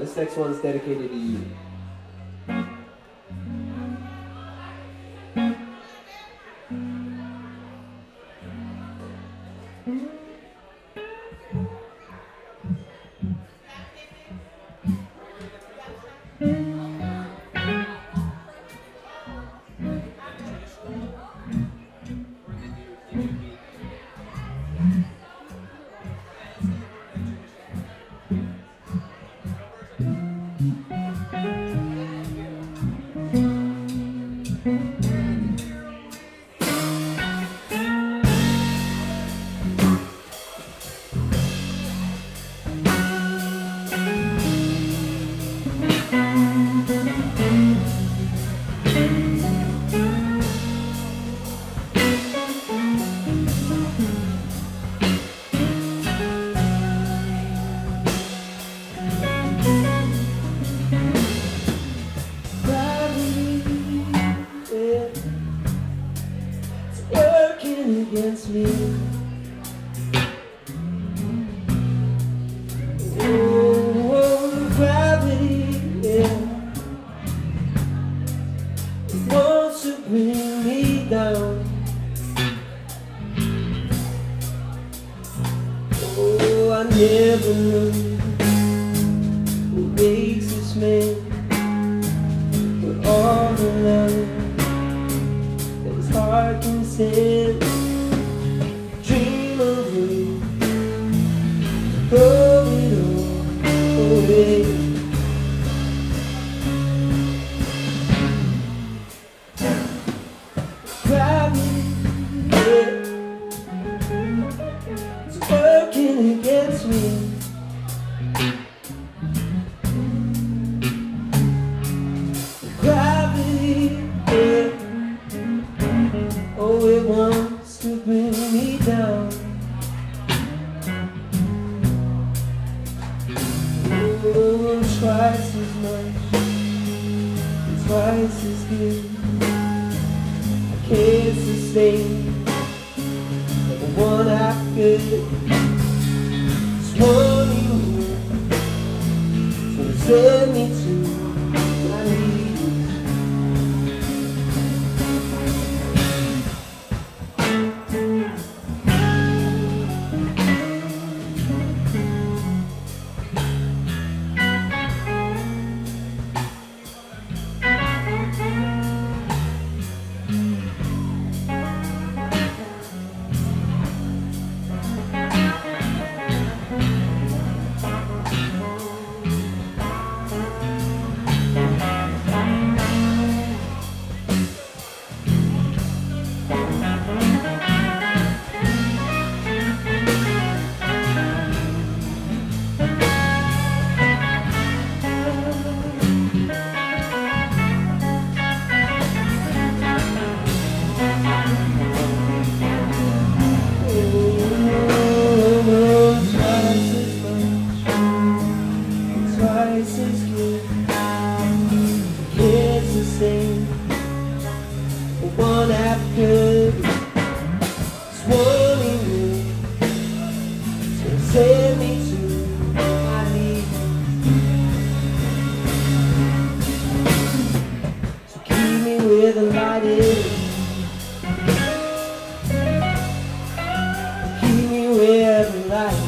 This next one's dedicated to you. Against me, oh, gravity, yeah, it wants to bring me down. Oh, I never knew what makes this man, but all the love that his heart can send. Throw it all away. Gravity, it's working against me. Gravity, oh, it wants to bring me down. Oh, twice as much, twice as good. I can't sustain like the one I could. This one you were, so send me to my knees. One after swirling me, so send me to my knees. So keep me where the light is, keep me where the light is.